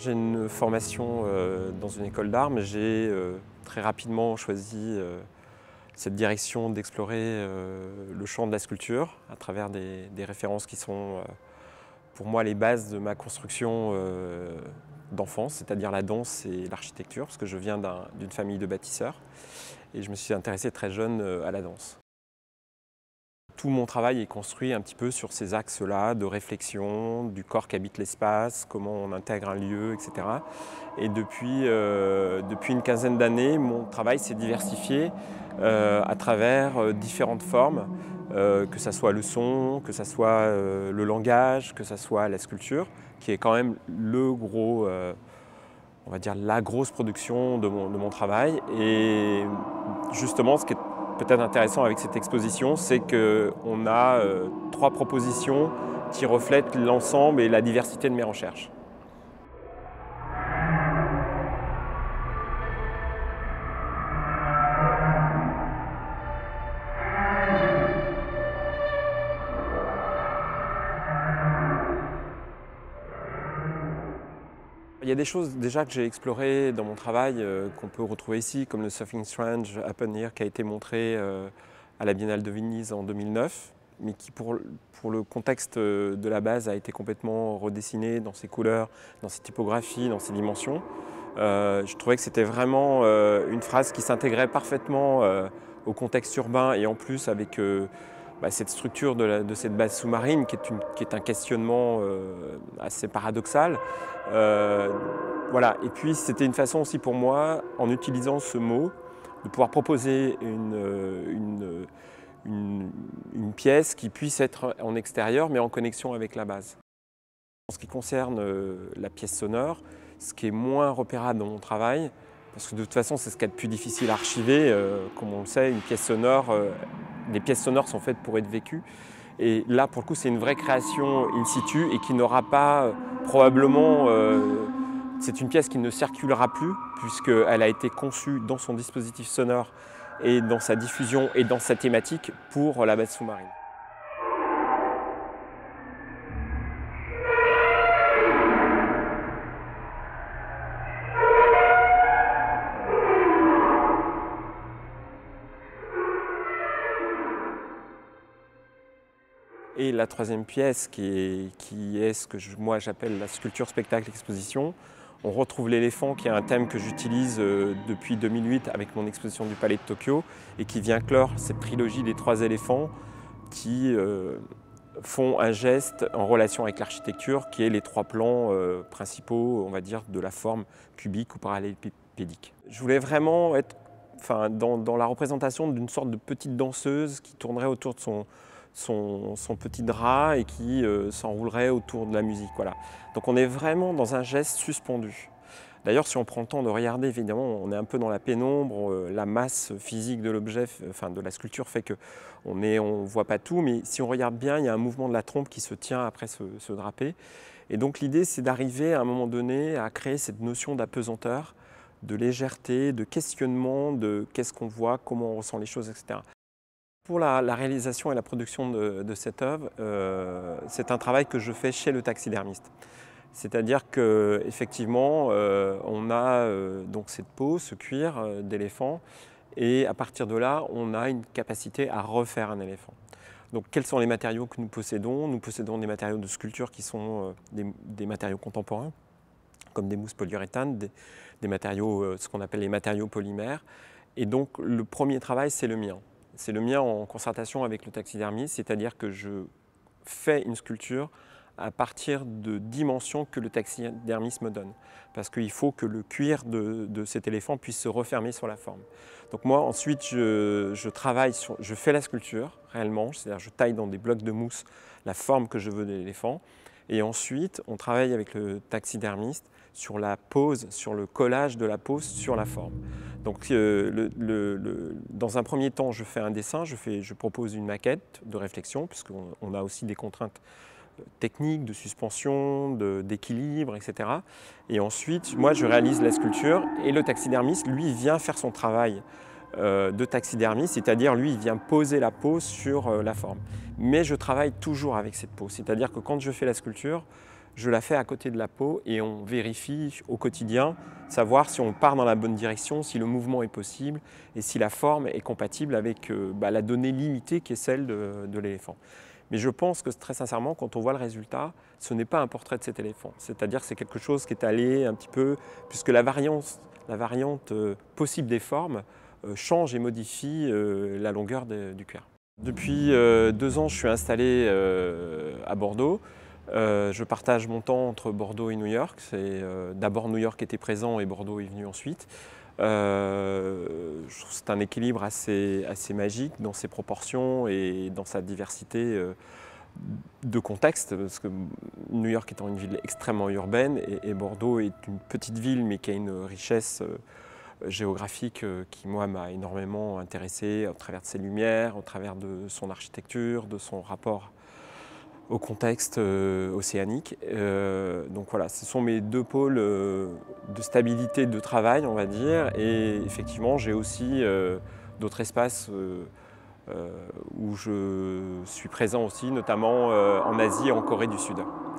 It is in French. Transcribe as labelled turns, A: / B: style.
A: J'ai une formation dans une école d'art, mais j'ai très rapidement choisi cette direction d'explorer le champ de la sculpture à travers des références qui sont pour moi les bases de ma construction d'enfance, c'est-à-dire la danse et l'architecture, parce que je viens d'une famille de bâtisseurs et je me suis intéressé très jeune à la danse. Tout mon travail est construit un petit peu sur ces axes-là de réflexion, du corps qui habite l'espace, comment on intègre un lieu, etc. Et depuis une quinzaine d'années, mon travail s'est diversifié à travers différentes formes, que ce soit le son, que ce soit le langage, que ce soit la sculpture, qui est quand même on va dire la grosse production de mon travail. Et justement, ce qui est peut-être intéressant avec cette exposition, c'est qu'on a trois propositions qui reflètent l'ensemble et la diversité de mes recherches. Il y a des choses déjà que j'ai explorées dans mon travail qu'on peut retrouver ici, comme le Something Strange Happen Here qui a été montré à la Biennale de Venise en 2009, mais qui pour le contexte de la base a été complètement redessiné dans ses couleurs, dans ses typographies, dans ses dimensions. Je trouvais que c'était vraiment une phrase qui s'intégrait parfaitement au contexte urbain et en plus avec cette structure de cette base sous-marine qui est un questionnement assez paradoxal. Voilà. Et puis c'était une façon aussi pour moi, en utilisant ce mot, de pouvoir proposer une pièce qui puisse être en extérieur mais en connexion avec la base. En ce qui concerne la pièce sonore, ce qui est moins repérable dans mon travail, parce que de toute façon c'est ce qu'il y a de plus difficile à archiver, comme on le sait, les pièces sonores sont faites pour être vécues. Et là pour le coup c'est une vraie création in situ et qui n'aura pas probablement... c'est une pièce qui ne circulera plus puisqu'elle a été conçue dans son dispositif sonore et dans sa diffusion et dans sa thématique pour la base sous-marine. Et la troisième pièce, qui est ce que moi j'appelle la sculpture spectacle exposition, on retrouve l'éléphant qui est un thème que j'utilise depuis 2008 avec mon exposition du Palais de Tokyo et qui vient clore cette trilogie des trois éléphants qui font un geste en relation avec l'architecture qui est les trois plans principaux, on va dire, de la forme cubique ou parallélépédique. Je voulais vraiment être dans la représentation d'une sorte de petite danseuse qui tournerait autour de son petit drap et qui s'enroulerait autour de la musique. Voilà. Donc on est vraiment dans un geste suspendu. D'ailleurs, si on prend le temps de regarder, évidemment, on est un peu dans la pénombre, la masse physique de l'objet, de la sculpture fait qu'on ne voit pas tout, mais si on regarde bien, il y a un mouvement de la trompe qui se tient après ce drapé. Et donc l'idée, c'est d'arriver à un moment donné à créer cette notion d'apesanteur, de légèreté, de questionnement, de qu'est-ce qu'on voit, comment on ressent les choses, etc. Pour la réalisation et la production de cette œuvre, c'est un travail que je fais chez le taxidermiste. C'est-à-dire qu'effectivement, on a donc cette peau, ce cuir d'éléphant, et à partir de là, on a une capacité à refaire un éléphant. Donc quels sont les matériaux que nous possédons? Nous possédons des matériaux de sculpture qui sont des matériaux contemporains, comme des mousses polyuréthanes, des matériaux, ce qu'on appelle les matériaux polymères. Et donc le premier travail, c'est le mien. C'est le mien en concertation avec le taxidermiste, c'est-à-dire que je fais une sculpture à partir de dimensions que le taxidermiste me donne. Parce qu'il faut que le cuir de cet éléphant puisse se refermer sur la forme. Donc moi, ensuite, je fais la sculpture réellement, c'est-à-dire je taille dans des blocs de mousse la forme que je veux de l'éléphant. Et ensuite, on travaille avec le taxidermiste sur la pose, sur le collage de la pose sur la forme. Donc, dans un premier temps, je fais un dessin, je propose une maquette de réflexion, puisqu'on a aussi des contraintes techniques, de suspension, d'équilibre, etc. Et ensuite, moi, je réalise la sculpture et le taxidermiste, lui, vient faire son travail de taxidermiste, c'est-à-dire lui, il vient poser la pose sur la forme. Mais je travaille toujours avec cette pose, c'est-à-dire que quand je fais la sculpture, je la fais à côté de la peau et on vérifie au quotidien, savoir si on part dans la bonne direction, si le mouvement est possible et si la forme est compatible avec la donnée limitée qui est celle de l'éléphant. Mais je pense que très sincèrement, quand on voit le résultat, ce n'est pas un portrait de cet éléphant. C'est-à-dire que c'est quelque chose qui est allé un petit peu, puisque la variante possible des formes change et modifie la longueur du cuir. Depuis 2 ans, je suis installé à Bordeaux. Je partage mon temps entre Bordeaux et New York. D'abord New York était présent et Bordeaux est venu ensuite. Je trouve que c'est un équilibre assez magique dans ses proportions et dans sa diversité de contexte, parce que New York étant une ville extrêmement urbaine et Bordeaux est une petite ville mais qui a une richesse géographique qui moi m'a énormément intéressé au travers de ses lumières, au travers de son architecture, de son rapport au contexte océanique. Donc voilà, ce sont mes 2 pôles de stabilité de travail, on va dire, et effectivement j'ai aussi d'autres espaces où je suis présent aussi, notamment en Asie et en Corée du Sud.